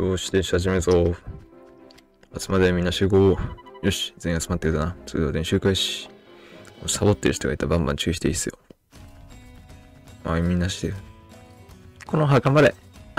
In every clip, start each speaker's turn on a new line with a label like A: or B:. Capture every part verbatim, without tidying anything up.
A: よし、練習始めるぞ。集まれ、みんな集合。よし、全員集まってるだな。それでは練習開始。サボってる人がいたらバンバン注意していいっすよ。はい、みんなしてる。この葉頑張れ。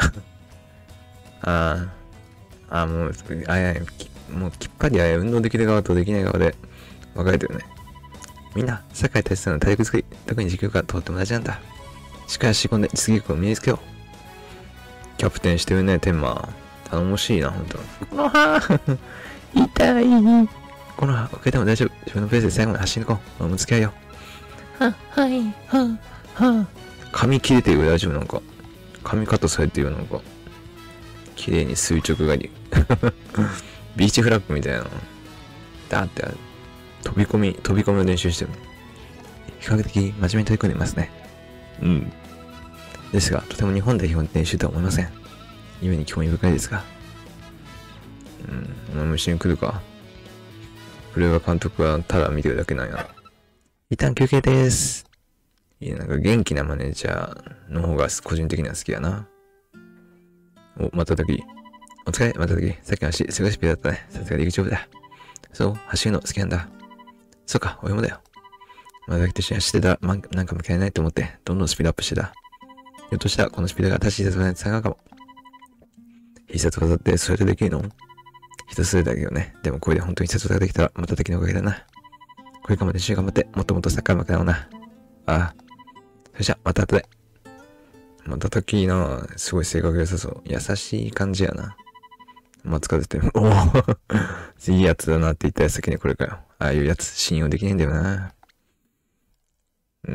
A: ああ、ああ、もう、あやもうきっぱりあや運動できる側とできない側で分かれてるね。みんな、社会大切な体力作り、特に授業がとっても大事なんだ。しっかり仕込んで実技力を身につけよう。キャプテンしてるね、テンマ。頼もしいな、ほんと。この葉痛い。この葉、遅れても大丈夫。自分のペースで最後まで走り抜こう。もう付き合いよ。は、はい、は、は。髪切れてるよ、大丈夫なんか。髪カットされてるよ、なんか。綺麗に垂直がり。ビーチフラッグみたいな。だって、飛び込み、飛び込みの練習してる。比較的真面目に取り組んでいますね。うん。ですが、とても日本代表の練習とは思いません。夢に興味深いですが。うん、お前も一緒に来るか。これは監督はただ見てるだけなんや。一旦休憩です。いや、なんか元気なマネージャーの方が個人的には好きやな。お、またたき。お疲れ、またたき。さっきの足、すごいスピードだったね。さすが陸上部だ。そう、走るの好きなんだ。そうか、俺もだよ。またたきと一緒に走ってたら、ま、なんか向けられないと思って、どんどんスピードアップしてた。ひょっとしたら、このスピードが正しい必殺技につながるかも。必殺技ってそれでできるの？一つだけどね。でもこれで本当に必殺技ができたら、また敵のおかげだな。これからも練習頑張って、もっともっとサッカー上手くなろうな。ああ。それじゃ、また後で。また時な、すごい性格良さそう。優しい感じやな。まあ、疲れてる。おおいいやつだなって言ったら先にこれかよ。ああいうやつ信用できないんだよな。うん。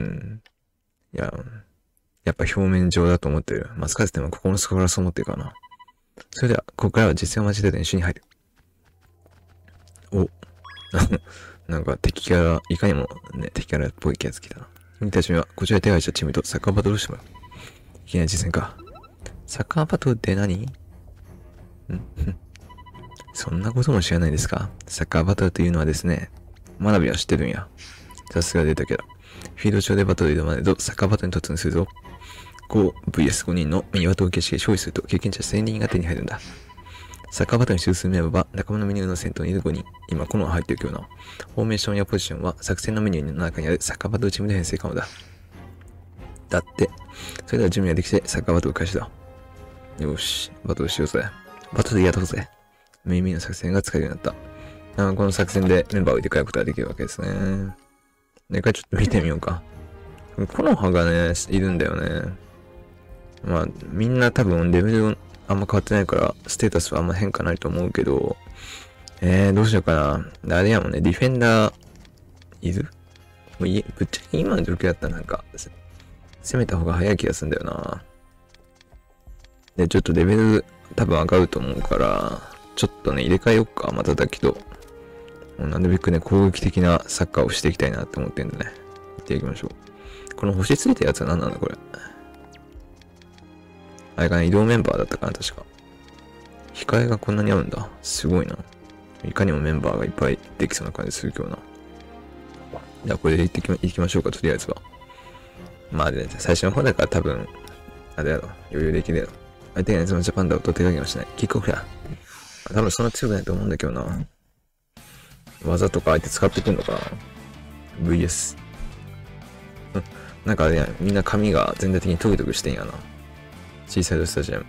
A: いや、やっぱ表面上だと思ってる。まあ、疲れても心の底からそう思ってるからな。それでは、ここからは実践を交えて練習に入る。お。なんか敵キャラ、いかにもね、敵キャラっぽいやつ来たな。君たちには、こちらで手配したチームとサッカーバトルをしてもらう。いきなり実践か。サッカーバトルって何？んそんなことも知らないですか？サッカーバトルというのはですね、学びは知ってるんや。さすが出たけど。フィールド上でバトル挑まないとサッカーバトルに突入するぞ。ごブイエスご 人のミニバトル形式で勝利すると経験者せんにんが手に入るんだ。サッカーバトルに出場するメンバーは仲間のメニューの先頭にいるごにん。今この入っているような。フォーメーションやポジションは作戦のメニューの中にあるサッカーバトルチームで編成可能だ。だって。それでは準備ができてサッカーバトル開始だ。よし、バトルしようぜ。バトルやろうぜ。メインメインの作戦が使えるようになった。あこの作戦でメンバーを入れ替えることができるわけですね。で、一回ちょっと見てみようか。この葉がね、いるんだよね。まあ、みんな多分レベルあんま変わってないから、ステータスはあんま変化ないと思うけど、えー、どうしようかな。あれやもんね、ディフェンダー、いるもういぶっちゃけ今の状況だったらなんか、攻めた方が早い気がするんだよな。で、ちょっとレベル多分上がると思うから、ちょっとね、入れ替えよっか、まただけど。なるべくね、攻撃的なサッカーをしていきたいなって思ってんでね。行っていきましょう。この星ついたやつは何なんだこれ。あれかな、移動メンバーだったかな、確か。控えがこんなにあるんだ。すごいな。いかにもメンバーがいっぱいできそうな感じするけどな。じゃあこれで行ってきま、行きましょうか、とりあえずは。まあね、最初の方だから多分、あれやろ、余裕できるやろ。相手がそのジャパンダウと手加減はしない。キックオフや。多分そんな強くないと思うんだけどな。技とか相手使ってくんのかな ブイエス。なんかね、みんな髪が全体的にトゲトゲしてんやな。小さいスタジアム。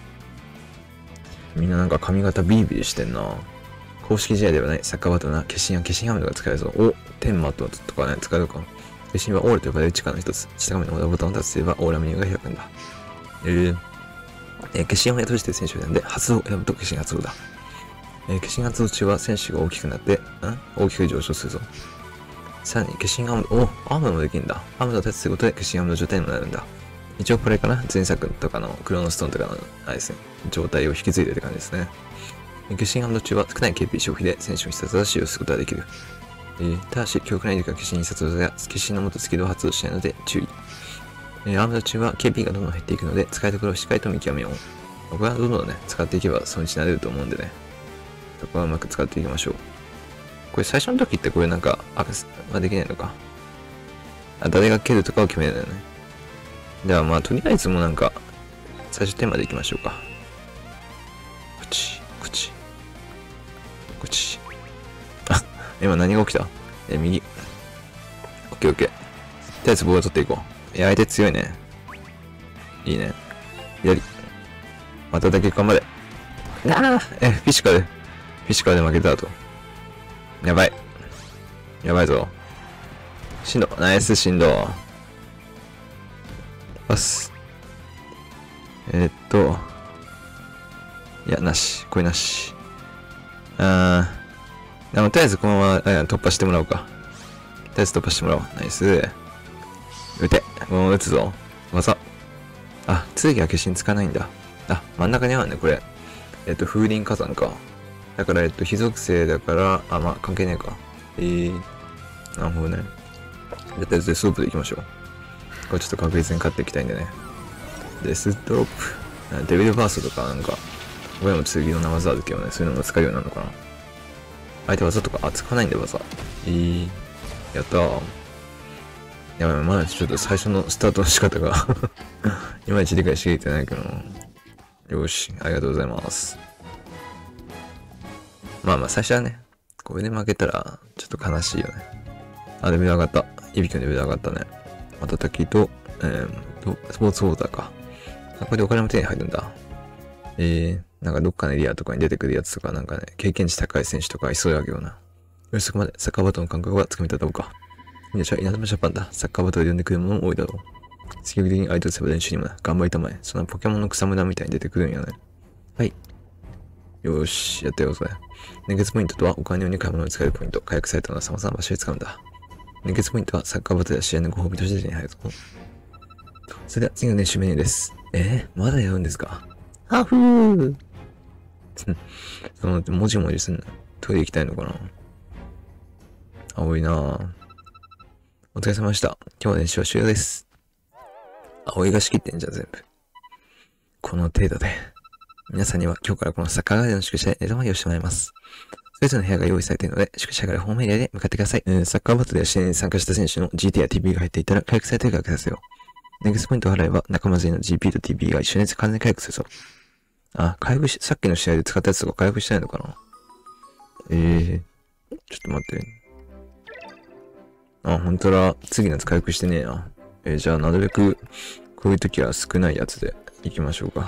A: みんななんか髪型ビリビリしてんな。公式試合ではないサッカーバトルな化身や化身ハムドが使えるぞ。お、テンマとかね、使えるか。化身はオーラと呼ばれる力の一つ。下側のオーラボタンをタッチすればオーラメニューが開くんだ。えー、えー、化身を閉じている選手なんで、発動を選ぶと化身発動だ。えー、化身発動中は選手が大きくなって、ん大きく上昇するぞ。さらに化身アームド、お、アームドもできるんだ。アームドをタッチすることで化身アームド状態にもなるんだ。一応これかな前作とかのクロノストーンとかの、あれですね、状態を引き継いでって感じですね。化身アームド中は少ない ケーピー 消費で選手の必殺技使用することができる。えー、ただし、強くない時は化身必殺技や化身の元スキルを発動しないので注意。えー、アームド中は ケーピー がどんどん減っていくので、使いどころをしっかりと見極めよう。これはどんどんね、使っていけばそのうち慣れると思うんでね。そこはうまく使っていきましょう。これ最初の時ってこれなんか、あ、まあ、できないのか。あ、誰が蹴るとかを決めるんだよね。ではまあとりあえずもうなんか、最初テーマでいきましょうか。 今何が起きた？え、右。オッケーオッケー。とりあえずボール取っていこう。いや、相手強いね。いいね。左。まただけ頑張れ。ああえ、フィッシュカで。フィッシュカで負けた後。やばい。やばいぞ。しんど。ナイスしんど。パス。えー、っと。いや、なし。これなし。あー。でも、とりあえずこのまま突破してもらおうか。とりあえず突破してもらおう。ナイス。撃て。もう撃つぞ。技。あ、次は決心つかないんだ。あ、真ん中にあるね、これ。えっと、風林火山か。だから、えっと、非属性だから、あ、まあ、関係ねえか。えー。なるほどね。じゃあ、デスロープで行きましょう。これちょっと確実に勝っていきたいんでね。デスドロップ。デビルバーストとかなんか、これも次の生技あるけどね、そういうのも使うようになるのかな。相手技とか、あ、使わないんだ技。えー。やったー。やばい、まだちょっと最初のスタートの仕方がいまいち理解しきれてないけど。よし、ありがとうございます。まあまあ、最初はね、これで負けたら、ちょっと悲しいよね。あ、レベル上がった。いびきのレベル上がったね。またたきと、えーと、スポーツウォーターか。あ、これでお金も手に入るんだ。えー、なんかどっかのエリアとかに出てくるやつとか、なんかね、経験値高い選手とかいそうだけどな。よし、そこまでサッカーバトルの感覚はつかみただろうか。みんなじゃあ、稲妻ジャパンだ。サッカーバトルで呼んでくるものも多いだろう。積極的に相手をすれば練習にもな。頑張りたまえ。そんなポケモンの草むらみたいに出てくるんやね。はい。よーし、やってよ、それ。年月ポイントとはお金をに買い物に使えるポイント。回復されたのは様々な場所で使うんだ。年月ポイントはサッカーバトルや試合のご褒美として手に入るぞ。それでは次の練習メニューです。えー、まだやるんですか？ハフーその、もじもじすんな。トイレ行きたいのかな？青いなぁ。お疲れ様でした。今日の練習は終了です。青いが仕切ってんじゃん、全部。この程度で。皆さんには今日からこのサッカーガーデンの宿舎で寝泊まりをしてもらいます。それぞれの部屋が用意されているので、宿舎からホームエリアで向かってください。うん、サッカーバトルや試合に参加した選手の ジーティー や ティーピー が入っていたら回復されているからくださいよ。ネクストポイントを払えば仲間全員の ジーピー と ティーピー が一緒に完全に回復するぞ。あ、回復し、さっきの試合で使ったやつとか回復したいのかな？えー、ちょっと待って。あ、ほんとだ。次のやつ回復してねえな。えー、じゃあなるべく、こういう時は少ないやつで行きましょうか。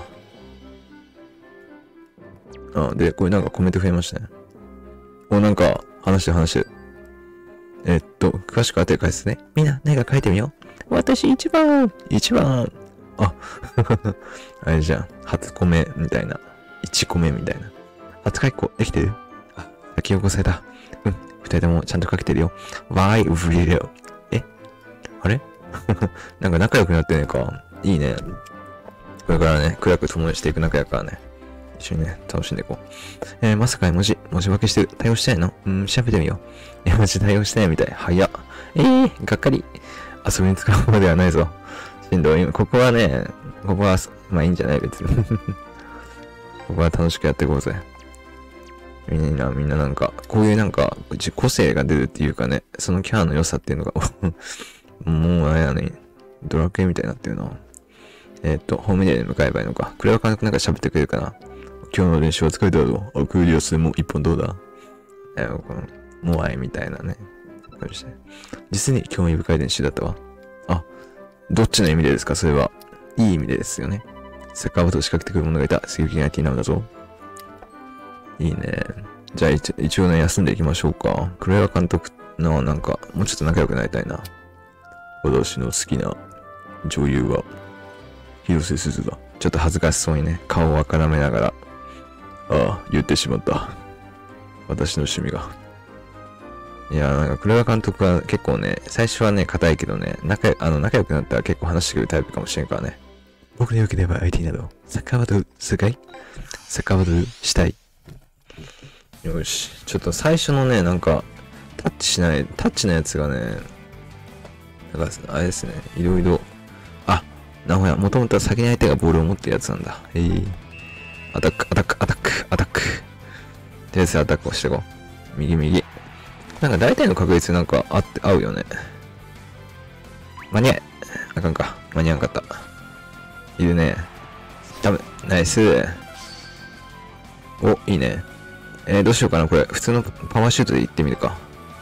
A: あ、で、これなんかコメント増えましたね。お、なんか、話してる話してる。えっと、詳しく後で返すね。みんな、何か書いてみよう。私一番一番あ、あれじゃん。初コメみたいな。一コメみたいな。初回顧できてる？あ、先起こされた。うん。二人ともちゃんと書けてるよ。わーい、うりれよ。え？あれなんか仲良くなってねえか。いいね。これからね、暗く共にしていく仲やからね。一緒にね、楽しんでいこう。えー、まさか文字、文字化けしてる。対応したいの？うん、調べてみよう。いや、マジ対応したいみたい。早っ。えー、がっかり。遊びに使うものではないぞ。しんどい。ここはね、ここは、まあいいんじゃない別に。ここは楽しくやっていこうぜ。みんな、みんななんか、こういうなんか、個性が出るっていうかね、そのキャラの良さっていうのが、もうあれやね、ドラクエみたいになってるな。えー、っと、ホームエリアに向かえばいいのか。クレア監督なんか喋ってくれるかな。今日の練習は疲れたぞ。アクエリアスも一本どうだ？えー、この、モアイみたいなね。実に興味深い練習だったわ。あ、どっちの意味でですか？それは。いい意味でですよね。サッカーバトル仕掛けてくる者がいた。刺激的なティーなんだぞ。いいね。じゃあ一、一応ね、休んでいきましょうか。クレア監督のなんか、もうちょっと仲良くなりたいな。私の好きな女優は、広瀬すずだ。ちょっと恥ずかしそうにね、顔をあからめながら、ああ、言ってしまった。私の趣味が。いやーなんか、黒田監督は結構ね、最初はね、硬いけどね、仲、あの、仲良くなったら結構話してくれるタイプかもしれんからね。僕で良ければ アイティー など、サッカーバトルするかい？サッカーバトルしたい。よし。ちょっと最初のね、なんか、タッチしない、タッチのやつがね、なんか、あれですね、いろいろ、あ、なほや、もともとは先に相手がボールを持ってるやつなんだ。へえ。アタック、アタック、アタック、アタック。とりあえずアタックをしていこう。右右。なんか大体の確率なんか合って、合うよね。間に合え。あかんか。間に合わんかった。いるね。ダメ。ナイス。お、いいね。えー、どうしようかな。これ、普通のパワーシュートで行ってみるか。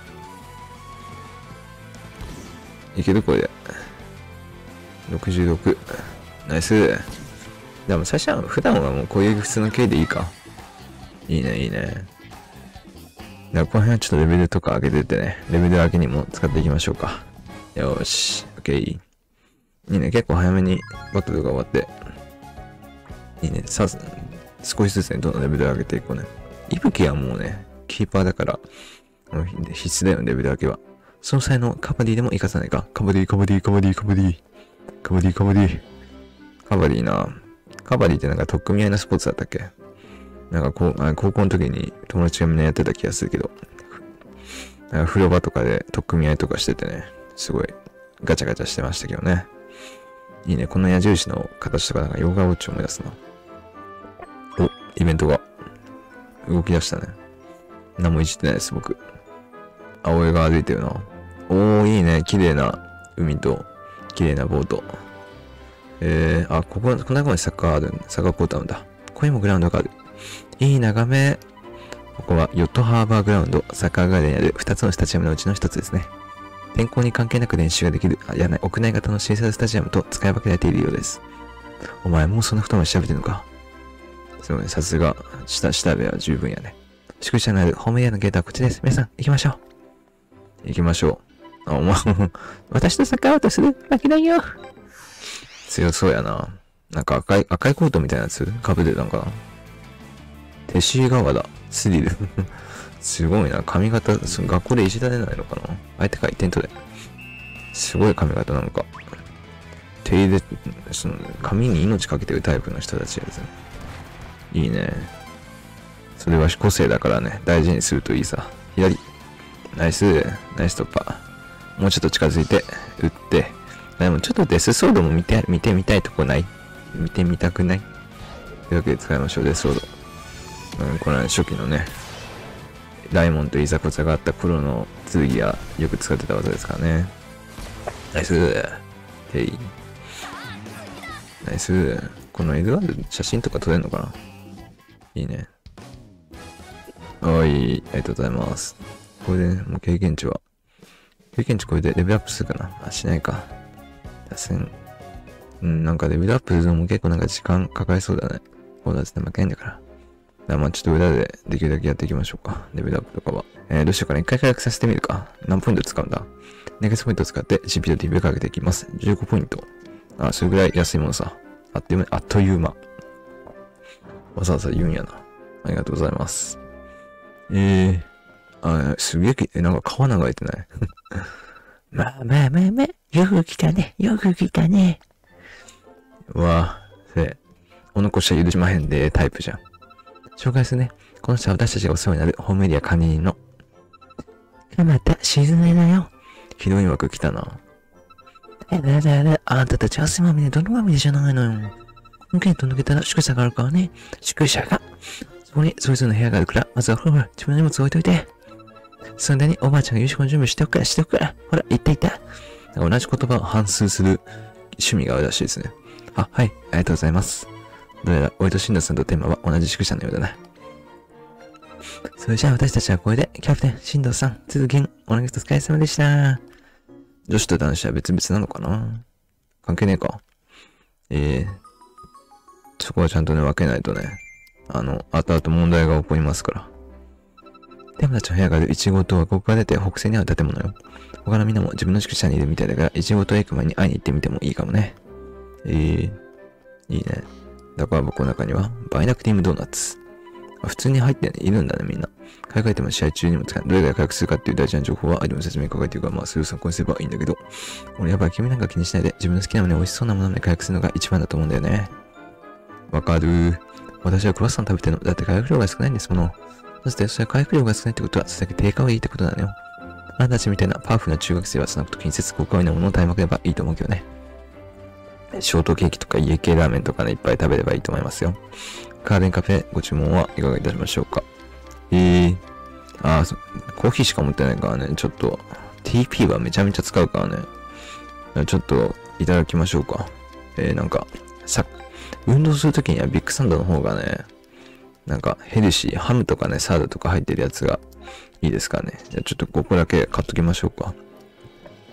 A: いけるこれで。ろくじゅうろく。ナイス。でも最初は、普段はもうこういう普通の系でいいか。いいね、いいね。だからこの辺はちょっとレベルとか上げてってね、レベル上げにも使っていきましょうか。よーし。オッケー。いいね、結構早めにバトルが終わって。いいね、さ、少しずつね、どんどんレベル上げていこうね。イブキはもうね、キーパーだから、必須だよね、レベルだけは。その際のカバディでも活かさないか。カバディ、カバディ、カバディ、カバディ。カバディ、カバディ。カバディな。カバディってなんか取っ組み合いのスポーツだったっけ？なんかこう、あ、高校の時に友達がみんなやってた気がするけど。なんか風呂場とかで取っ組み合いとかしててね。すごいガチャガチャしてましたけどね。いいね。この矢印の形とかなんかヨガウォッチを思い出すな。お、イベントが動き出したね。何もいじってないです、僕。青江が歩いてるな。おー、いいね。綺麗な海と、綺麗なボート。えー、あ、ここ、この中にサッカーある、サッカーコートあるんだ。ここにもグラウンドがある。いい眺め。ここはヨットハーバーグラウンド、サッカーガーデンにあるふたつのスタジアムのうちのひとつですね。天候に関係なく練習ができる、あ、いやない、屋内型の小さなスタジアムと使い分けられているようです。お前もうそんなことまで調べてるのか。すごいね、さすが、下、下べは十分やね。宿舎のあるホームエリアのゲートはこっちです。皆さん、行きましょう。行きましょう。あ、お前、私とサッカーアウトするわけないよ。強そうやな。なんか赤い、赤いコートみたいなやつ被ってたのかな。手シ川だ。スリル。すごいな。髪型、その学校でいじられないのかな。相手か、テントで。すごい髪型なのか。手入れ、その、髪に命かけてるタイプの人たちですね。いいね。それは個性だからね。大事にするといいさ。左。ナイス。ナイス突破。もうちょっと近づいて、撃って。でもちょっとデスソードも見て、見てみたいとこない？見てみたくない？というわけで使いましょう、デスソード。うん、これは初期のね、ダイモンといざこざがあった頃の剣がよく使ってた技ですからね。ナイス。ヘイ。ナイス。このエドワード写真とか撮れるのかな？いいね。はい、ありがとうございます。これで、ね、もう経験値は。経験値これでレベルアップするかな？あ、しないか。打線。うん、なんかレベルアップするのも結構なんか時間かかりそうだね。こうだって負けないんだから。だからまあちょっと裏でできるだけやっていきましょうか。レベルアップとかは。えー、どうしようかな。一回回復させてみるか。何ポイント使うんだ？ネガスポイントを使って ジーピー と ティーピー をかけていきます。じゅうごポイント。あ、それぐらい安いものさ。あっという間、あっという間。わざわざ言うんやな。ありがとうございます。えー、あ、すげえ、え、なんか川流れてない。まあまあまあまあ、よく来たね。よく来たね。うわぁ、せ、お残しは許しまへんで、タイプじゃん。紹介するね。この人は私たちがお世話になるホームエリア管理人の。また、沈めなよ。ひどい枠来たな。えだだだ、あんたたち汗まみれ、泥まみれじゃないのよ。このゲート抜けたら宿舎があるからね。宿舎が。そこにそれぞれの部屋があるから、まずはほら、自分の荷物置いといて。その間におばあちゃんが夕食の準備しておくから、しておくから。ほら、行った行った。同じ言葉を反数する趣味があるらしいですね。あ、はい、ありがとうございます。どうやら、俺とシンドさんとテーマは同じ宿舎のようだな。それじゃあ私たちはこれで、キャプテン、シンドさん、続きん、お願いお疲れ様でした。女子と男子は別々なのかな？関係ねえか。えー、そこはちゃんとね、分けないとね、あの、後々問題が起こりますから。テーマたちの部屋があるいち号棟はここから出て北西にある建物よ。他のみんなも自分の宿舎にいるみたいだから、いち号棟へ行く前に会いに行ってみてもいいかもね。えー、いいね。だから僕の中には、バイナクティームドーナツ。普通に入ってね、いるんだね、みんな。海外でも試合中にも使う。どれが回復するかっていう大事な情報は、アイドルの説明書かれているから、まあ、それを参考にすればいいんだけど。俺やっぱり君なんか気にしないで、自分の好きなものに美味しそうなもので回復するのが一番だと思うんだよね。わかる。私はクロワッサン食べてるの。だって回復量が少ないんですもの。そして、それは回復量が少ないってことは、それだけ低下はいいってことなのよ。あなたたちみたいなパワフルな中学生はその時に節効果なものを食べまくればいいと思うけどね。ショートケーキとか家系ラーメンとかね、いっぱい食べればいいと思いますよ。カーデンカフェご注文はいかがいたしましょうか。えー、あー、コーヒーしか持ってないからね、ちょっと、ティーピー はめちゃめちゃ使うからね。ちょっと、いただきましょうか。えー、なんか、さ、運動するときにはビッグサンドの方がね、なんかヘルシー、ハムとかね、サラダとか入ってるやつがいいですかね。じゃあちょっとここだけ買っときましょうか。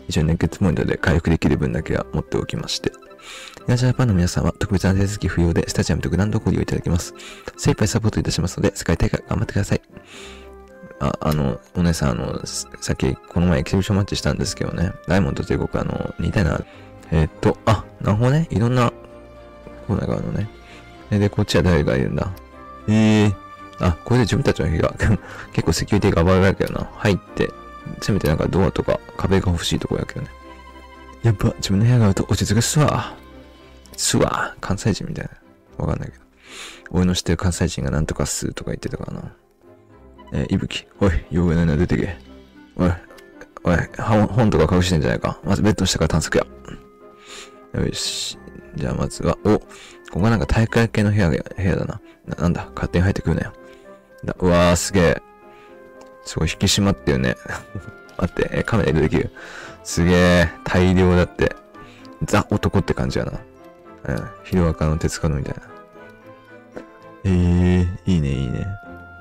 A: 一応熱血ポイントで回復できる分だけは持っておきまして。ヤジャパンの皆さんは特別な手続き不要でスタジアムとグランドご利用いただきます。精一杯サポートいたしますので、世界大会頑張ってください。あ、あの、お姉さん、あの、さっきこの前エキシビションマッチしたんですけどね、ダイヤモンド帝国あの、似たいな、えー、っと、あ、なるほどね、いろんなコーナーがあるのね。で、こっちは誰がいるんだ。ええー、あ、これで自分たちの部屋、結構セキュリティが暴れられるけどな。入って、せめてなんかドアとか壁が欲しいところやけどね。やっぱ自分の部屋があると落ち着くっすわ。すわ。関西人みたいな。わかんないけど。俺の知ってる関西人がなんとかっすとか言ってたからな。えー、いぶき。おい、用がないなら出てけ。おい、おい、本とか隠してんじゃないか。まずベッドの下から探索や。よし。じゃあまずは、お、ここがなんか体育会系の部屋、部屋だな。な、なんだ、勝手に入ってくるなよ。だうわー、すげえ。すごい引き締まってるね。待って、え、カメラ移動できる。すげえ、大量だって。ザ男って感じやな。うん、ヒロアカの手つかのみたいな。えー、いいね、いいね。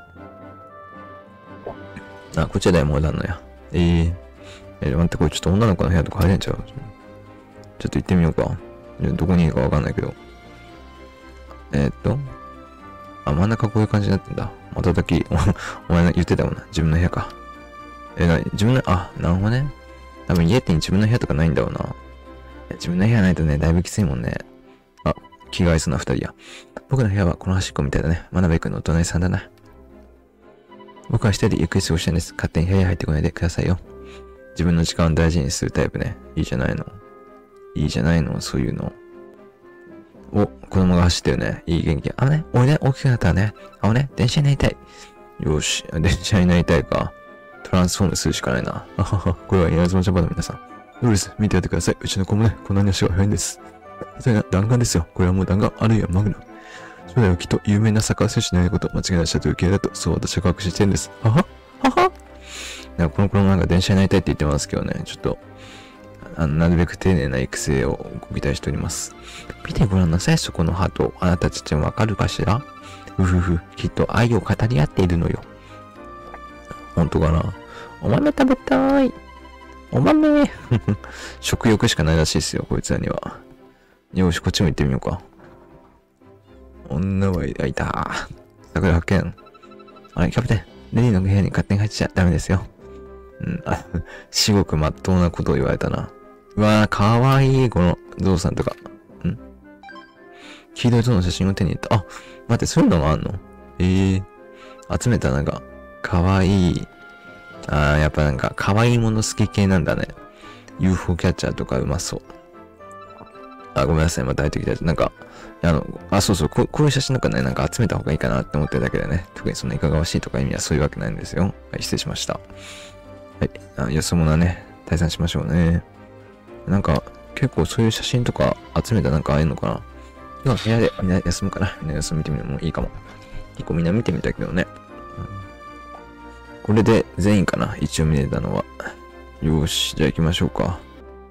A: あ、こっちはダイヤモンドなんのや。えー、えー、待って、これちょっと女の子の部屋とか入れんちゃう？ちょっと行ってみようか。どこにいるかわかんないけど。えー、っと。あ、真ん中こういう感じになってんだ。まただき、お前言ってたもんな。自分の部屋か。え、なに自分の、あ、なるほどね。多分家って自分の部屋とかないんだろうな。自分の部屋ないとね、だいぶきついもんね。あ、気が合いそうな二人や。僕の部屋はこの端っこみたいだね。真鍋くんのお隣さんだな。僕は一人でゆっくり過ごしたいんです。勝手に部屋に入ってこないでくださいよ。自分の時間を大事にするタイプね。いいじゃないの。いいじゃないの、そういうの。お、子供が走ってるね。いい元気。あのね、俺ね、大きくなったらね、あのね、電車になりたい。よし、電車になりたいか。トランスフォームするしかないな。ははは、これは稲妻ジャパンの皆さん。どうです、見てやってください。うちの子もね、こんなに足が速いんです。それが弾丸ですよ。これはもう弾丸、あるいはマグナム。将来はきっと有名なサッカー選手になること間違いなしだという系だと、そう私は確信してるんです。ははははなんかこの子もなんか電車になりたいって言ってますけどね、ちょっと、あの、なるべく丁寧な育成をご期待しております。見てごらんなさい、そこのハート。あなたたちはわかるかしら？うふふ、きっと愛を語り合っているのよ。本当かな？お豆食べたい。お豆食欲しかないらしいですよ、こいつらには。よし、こっちも行ってみようか。女はいた。桜発見。あれ、キャプテン。レディの部屋に勝手に入っちゃダメですよ。うん、あ、至極まっとうなことを言われたな。うわぁ、かわいい、この、ゾウさんとか。ん黄色いゾウの写真を手に入れた。あ、待って、そういうのもあんの？ええー。集めたなんか、かわいい。あー、やっぱなんか、かわいいもの好き系なんだね。ユーフォー キャッチャーとかうまそう。あ、ごめんなさい、また入ってきた。なんか、あの、あ、そうそうこ、こういう写真なんかね、なんか集めた方がいいかなって思ってるだけでね。特にそんないかがわしいとか意味はそういうわけないんですよ。はい、失礼しました。はい、あ、よそ者ね、退散しましょうね。なんか、結構そういう写真とか集めたなんかああいうのかな。今部屋でみんな休むから、みんな休みてみるのもいいかも。結構みんな見てみたけどね。うん、これで全員かな、一応見れたのは。よーし、じゃあ行きましょうか。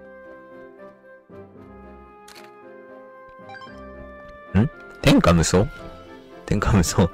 A: ん天下無双天下無双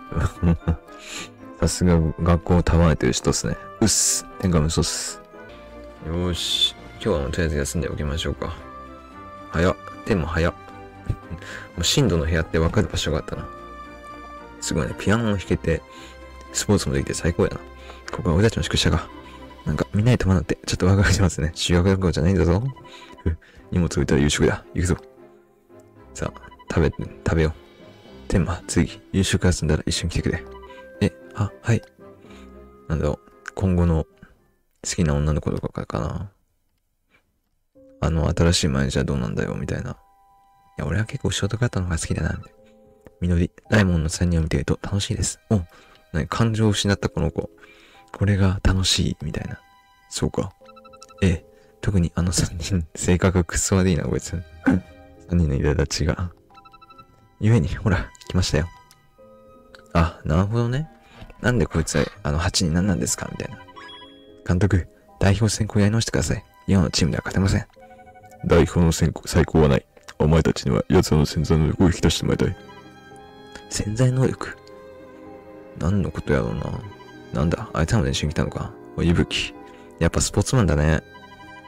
A: さすが学校を束ねてる人っすね。うっす。天下無双っす。よーし。今日はもうとりあえず休んでおきましょうか。早っ。天も早っ。もう深度の部屋って分かる場所があったな。すごいね。ピアノも弾けて、スポーツもできて最高やな。ここは俺たちの宿舎が。なんか、みんなに伴って、ちょっとワクワクしますね。修学旅行じゃないんだぞ。荷物置いたら夕食だ。行くぞ。さあ、食べ、食べよう。天馬、次、夕食休んだら一緒に来てくれ。え、あ、はい。なんだろう。今後の好きな女の子とかかな。あの、新しいマネージャーどうなんだよ、みたいな。いや、俺は結構ショートカットの方が好きだな、みたいな。みのり、ライモンのさんにんを見ていると楽しいです。お、何、感情を失ったこの子。これが楽しい、みたいな。そうか。ええ、特にあのさんにん、性格がクソ悪いな、こいつ。さんにんの苛立ちが。ゆえに、ほら、来ましたよ。あ、なるほどね。なんでこいつは、あの、はちにん何なんですかみたいな。監督、代表選考やり直してください。今のチームでは勝てません。代表の選考、最高はない。お前たちには奴らの潜在能力を引き出してもらいたい。潜在能力？何のことやろうな。なんだ、あいつらも練習に来たのか。おいぶき。やっぱスポーツマンだね。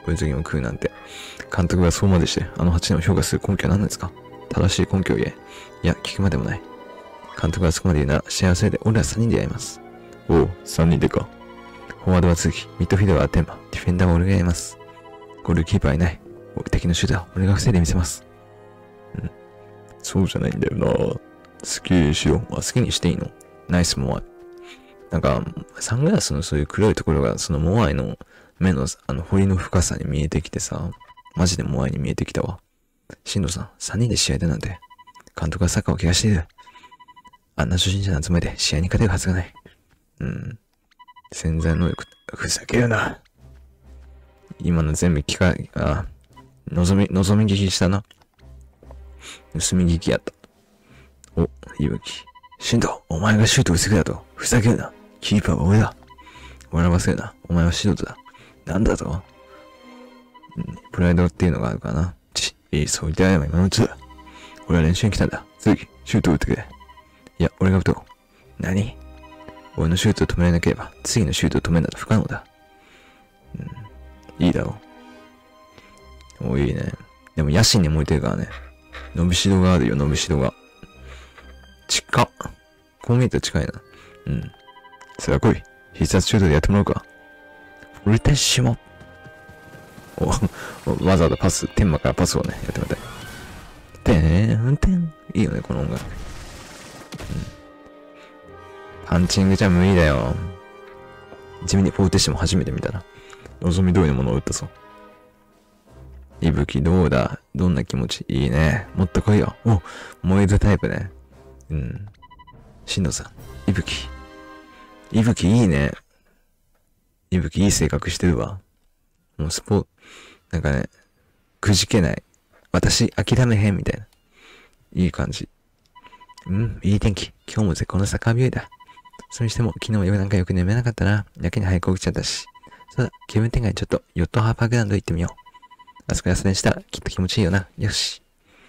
A: こういう時も食うなんて。監督がそうまでして、あのはちねんを評価する根拠は何ですか？正しい根拠を言え。いや、聞くまでもない。監督がそこまで言うなら、幸せで俺らさんにんでやります。おう、さんにんでか。フォワードは続き、ミッドフィールダーはテンマ、ディフェンダーは俺がやります。ゴールキーパーはいない。敵のシュートは俺が防いでみせます。うん。そうじゃないんだよな。好きにしよう。あ、好きにしていいの？ナイスモアイ。なんか、サングラスのそういう黒いところが、そのモアイの目の、あの、彫りの深さに見えてきてさ、マジでモアイに見えてきたわ。シンドさん、さんにんで試合だなんて。監督がサッカーを怪我している。あんな初心者の集まりで試合に勝てるはずがない。うん。潜在能力、ふざけるな。今の全部機械、あ、望み、望み聞きしたな。盗み聞きやった。お、いぶき。シンド、お前がシュートを防ぐだと。ふざけるな。キーパーは俺だ。笑わせるな。お前は素人だ。なんだと、うん、プライドっていうのがあるかな。ち、いい、そう言ってやれば今のうちだ。俺は練習に来たんだ。次、シュートを打ってくれ。いや、俺が打とう。何？俺のシュートを止められなければ、次のシュートを止めるなど不可能だ。うん、いいだろう。お、いいね。でも野心に燃えてるからね。伸びしろがあるよ、伸びしろが。近っ。こう見えて近いな。うん。それは来い。必殺シュートでやってもらおうか。フルテッシモ。お、わざわざパス、天馬からパスをね、やってみたい。てーんてん。いいよね、この音楽。うん。パンチングじゃ無理だよ。地味にフォーテッシモ初めて見たな。望み通りのものを打ったぞ。いぶきどうだ？どんな気持ち？いいね。もっと来いよ。お、燃えるタイプね。うん。しんどさん。いぶき。いぶきいいね。いぶきいい性格してるわ。もうスポー、なんかね、くじけない。私、諦めへんみたいな。いい感じ。うん、いい天気。今日も絶好のサッカー日和だ。それにしても、昨日夜なんかよく眠れなかったな。やけに早く起きちゃったし。そうだ、気分転換にちょっと、ヨットハーパーグラウンド行ってみよう。あそこで朝練したら、きっと気持ちいいよな。よし。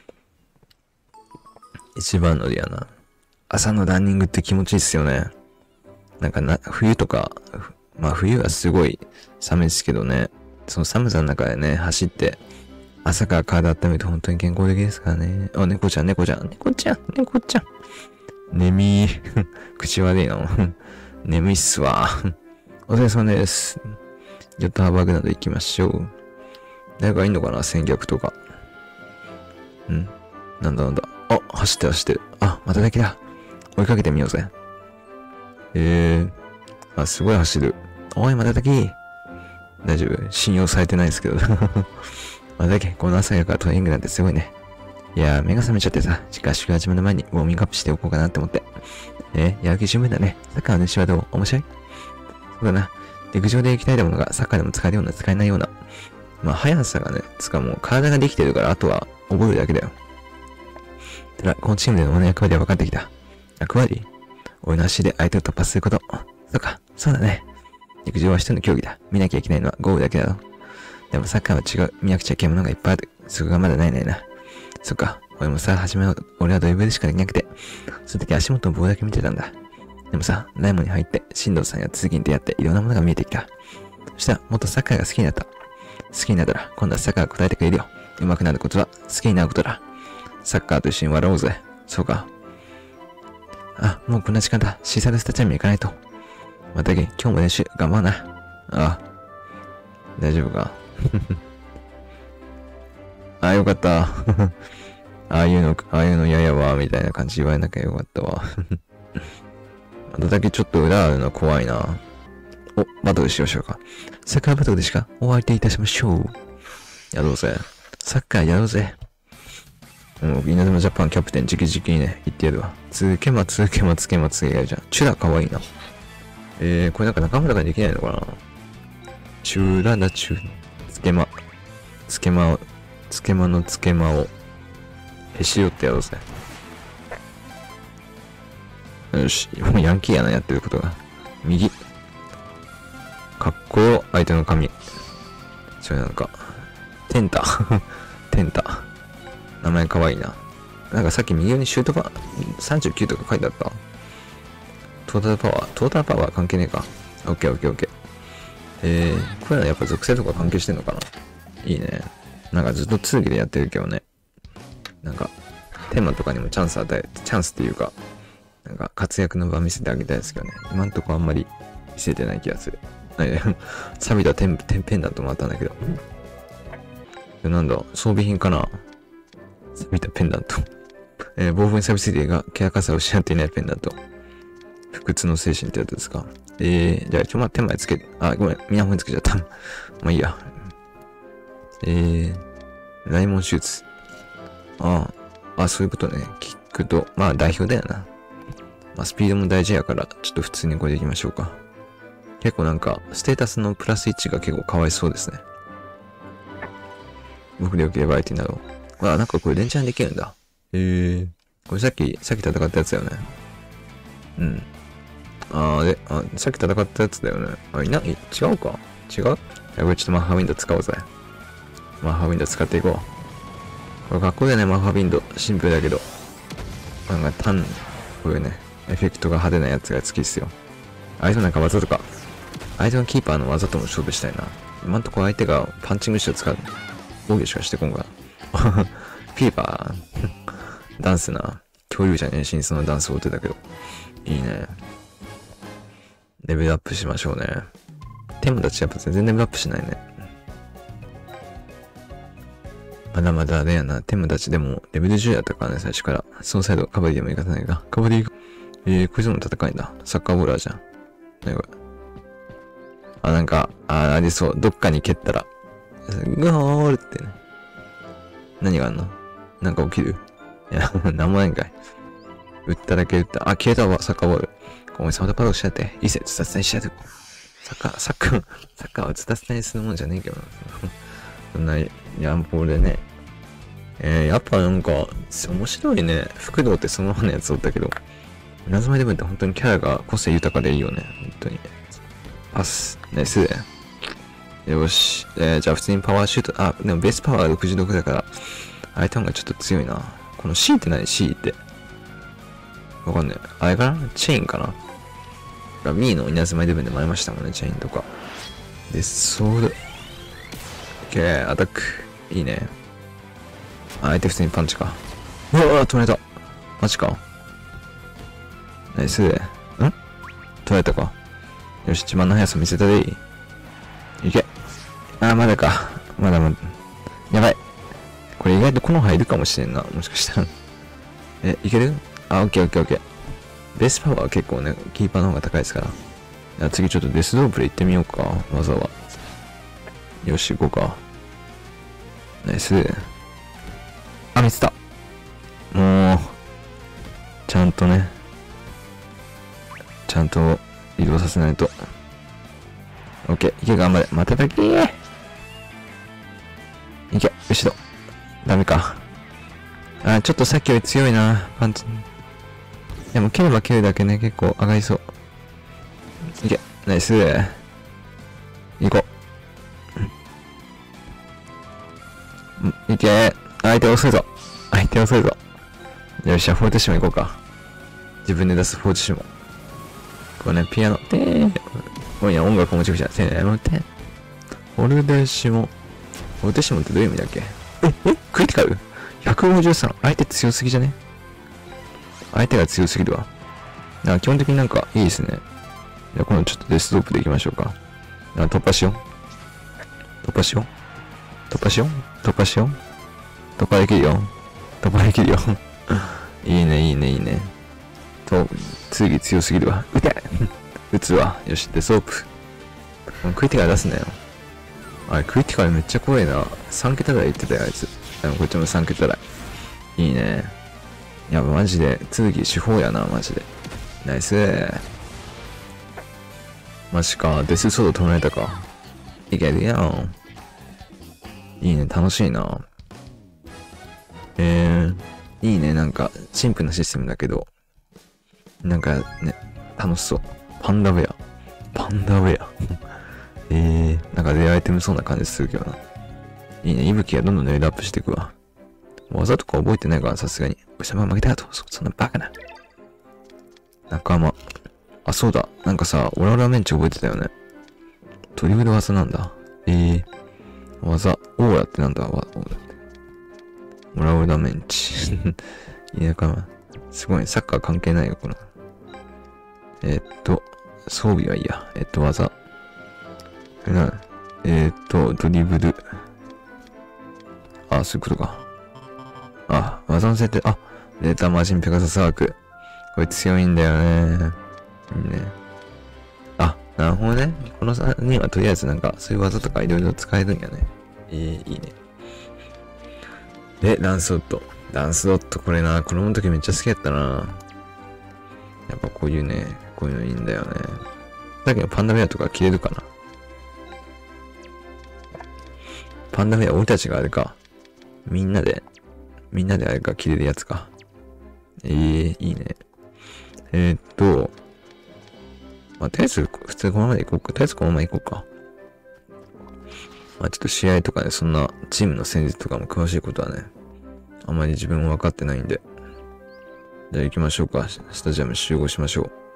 A: 一番のりやな。朝のランニングって気持ちいいっすよね。なんかな、冬とか、まあ冬はすごい寒いですけどね。その寒さの中でね、走って、朝から体温めると本当に健康的ですからね。あ、猫ちゃん、猫ちゃん、猫ちゃん、猫ちゃん。眠い。口悪いの。眠いっすわ。お疲れ様です。ヨットハーバーグラウンド行きましょう。誰かいんのかな？戦略とか。ん？なんだなんだ。あ、走ってる走ってる。あ、まただけだ。追いかけてみようぜ。えー。あ、すごい走る。おい、まただけ。大丈夫？信用されてないですけど。まただけ、この朝やからトレーニングなんてすごいね。いやー、目が覚めちゃってさ、合宿始まる前にウォーミングアップしておこうかなって思って。えー、やる気十分だね。サッカーの練習はどう？面白い？そうだな。陸上で行きたいものがサッカーでも使えるような使えないような。まあ、速さがね、つかもう体ができてるから、あとは覚えるだけだよ。ただ、このチームでの俺の役割は分かってきた。役割？俺の足で相手を突破すること。そうか、そうだね。陸上は一人の競技だ。見なきゃいけないのはゴールだけだろ。でもサッカーは違う。見なくちゃいけないものがいっぱいある。そこがまだないねな。そっか、俺もさ、初めは俺はドリブルしかできなくて、その時足元の棒だけ見てたんだ。でもさ、ライモンに入って、進藤さんや続きに出会っていろんなものが見えてきた。そしたら、もっとサッカーが好きになった。好きになったら、今度はサッカーが答えてくれるよ。上手くなることは好きになることだ。サッカーと一緒に笑おうぜ。そうか。あ、もうこんな時間だ。シーサルスタジアムに行かないと。またげ、今日も練習頑張るな。ああ。大丈夫か。ああ、よかった。ああいうの、ああいうの嫌やわ、みたいな感じ言われなきゃよかったわ。まただけちょっと裏あるの怖いな。お、バトルしましょうか。サッカーバトルでしかお相手いたしましょう。やろうぜ。サッカーやろうぜ。もう、稲妻ジャパンキャプテン直々にね、言ってやるわ。つけまつけまつけまつけがいいじゃん。チュラかわいいな。えー、これなんか仲間とかできないのかな？チュラだチュ、つけま。つけまを、つけまのつけまを、へし折ってやろうぜ。よし、もうヤンキーやな、やってることが。右。かっこよ、相手の髪。それなんか、テンタ。テンタ。名前かわいいな。なんかさっき右上にシュートパワーさんじゅうきゅうとか書いてあった。トータルパワー、トータルパワー関係ねえか。オッケーオッケーオッケー。えー、これはやっぱ属性とか関係してんのかな。 いいね。なんかずっと続きでやってるけどね。なんか、テーマとかにもチャンス与え、チャンスっていうか、なんか活躍の場見せてあげたいですけどね。今んとこあんまり見せてない気がする。錆びたテンペンペンダントもあったんだけど。でなんだ、装備品かな。錆びたペンダント。えー、暴風に錆びついてが、ケアカさを失っていないペンダント。不屈の精神ってやつですか。えー、じゃあ一応まあ手前つけ、あ、ごめん、みなほにつけちゃった。まあいいや。えー、ライモンシューツ。ああ、あ、そういうことね。聞くと、まあ代表だよな。まあスピードも大事やから、ちょっと普通にこれでいきましょうか。結構なんか、ステータスのプラスいちが結構かわいそうですね。僕でよければ相手になろう。あ、なんかこれ連チャンできるんだ。へえー。これさっき、さっき戦ったやつだよね。うん。あー、で、あ、さっき戦ったやつだよね。あ、いな、い、違うか違う？いや、これちょっとマッハウィンド使おうぜ。マッハウィンド使っていこう。これかっこいいよね、マッハウィンド。シンプルだけど。なんか単、こういうね、エフェクトが派手なやつが好きっすよ。相手のなんか技とか、相手のキーパーの技とも勝負したいな。今んとこ相手がパンチングして使う。防御しかしてこんが。キーパー、ダンスな。共有じゃねえし、そのダンスを打ってたけど。いいね。レベルアップしましょうね。テムたちやっぱ全然レベルアップしないね。まだまだあれやな。テムたちでもレベルじゅうやったからね、最初から。そのサイド、カバディでもいかせないか。カバディ、えー、こいつも戦いんだ。サッカーボーラーじゃん。何これ。あ、なんか、あ、ありそう。どっかに蹴ったら。ゴールってね。何があんの？なんか起きる？いや、なんもないんかい。撃っただけ撃った。あ、消えたわ、サッカーボール。お前、サウダパドしちゃって。いいせ、ズタズタにしちゃう。サッカー、サッカー、サッカーはズタズタにするもんじゃねえけどな。そんな、やんぽでね。えー、やっぱなんか、面白いね。福道ってそのままのやつおったけど、稲妻イレブンって本当にキャラが個性豊かでいいよね。本当に。パス。ナイス。よし。えー、じゃあ普通にパワーシュート。あ、でもベースパワーろくじゅうろくだから、相手の方がちょっと強いな。この C って何？ C って。わかんない。あれかな？チェーンかな？ミーの稲妻イレブンでもありましたもんね、チェーンとか。で、ソード。オッケー、アタック。いいね。あ、相手普通にパンチか。うわぁ、取られた。マジか。ナイス。ん？取られたか。よし、自慢の速さ見せたでいい。いけ。あー、まだか。まだまだ。やばい。これ意外とこの入るかもしれんな。もしかしたら。え、いける？あ、オッケーオッケーオッケー。ベースパワーは結構ね、キーパーの方が高いですから。じゃあ次ちょっとデスドープで行ってみようか。技は。よし、行こうか。ナイス。あ、見つた。もう、ちゃんとね、ちゃんと移動させないと。オッケー、いけ、頑張れ。まただけー。いけ、後ろ。ダメか。あ、ちょっとさっきより強いな、パンチ。でも、蹴れば蹴るだけね、結構上がりそう。いけ、ナイス。行こう。いけ、相手遅いぞ。相手遅いぞ。よっしゃ、フォーティシモ行こうか。自分で出すフォーティシモ。これね、ピアノ、てー。今夜音楽もちゃくちゃ。てーのて。フォルデシモ。フォルテシモってどういう意味だっけ？え、え、クリティカル ?ひゃくごじゅうさん。相手強すぎじゃね？相手が強すぎるわ。だから基本的になんかいいですね。じゃあ今度ちょっとデスドープでいきましょうか。突破しよう。突破しよう。突破しよう。突破しよう。突破できるよ。突破できるよ。いいね、いいね、いいね。と、次強すぎるわ。撃て撃つわ。よし、デスドープ。クリティカル出すなよ。あれ、クリティカルめっちゃ怖いな。さん桁台言ってたよ、あいつ。でもこっちもさん桁台。いいね。いや、マジで、次手法やな、マジで。ナイスー。マジか、デスソード取られたか。いけるやん。いいね、楽しいな。えー、いいね、なんか、シンプルなシステムだけど、なんかね、楽しそう。パンダウェア。パンダウェア。えー、なんかレアアイテムそうな感じするけどな。いいね、息吹がどんどんレベルアップしていくわ。技とか覚えてないからさすがに。おしゃま負けたと。そ、そんなバカな。仲間。あ、そうだ。なんかさ、オラオラメンチ覚えてたよね。ドリブル技なんだ。えー、技。 オーラってなんだわ、オーラって。オラオラメンチ。田舎は。すごい、サッカー関係ないよ、これ。えー、っと、装備はいいや。えー、っと、技。なえー、っと、ドリブル。あ、そういうことか。あ、技の設定、あ、レーターマシンペガサスワーク。これ強いんだよね。いいね。あ、なるほどね。このさんにんはとりあえずなんか、そういう技とかいろいろ使えるんやね。えー、いいね。で、ランスドット。ランスドット、これな、子供の時めっちゃ好きやったな。やっぱこういうね、こういうのいいんだよね。だけどパンダメアとか切れるかな。パンダメア、俺たちがあれか。みんなで、みんなであれか、切れるやつか。ええー、いいね。えー、っと、まあ、とりあえず、普通このままでいこうか。とりあえずこのままいこうか。まあ、ちょっと試合とかね、そんな、チームの戦術とかも詳しいことはね、あまり自分も分かってないんで。じゃあ行きましょうか。スタジアム集合しましょう。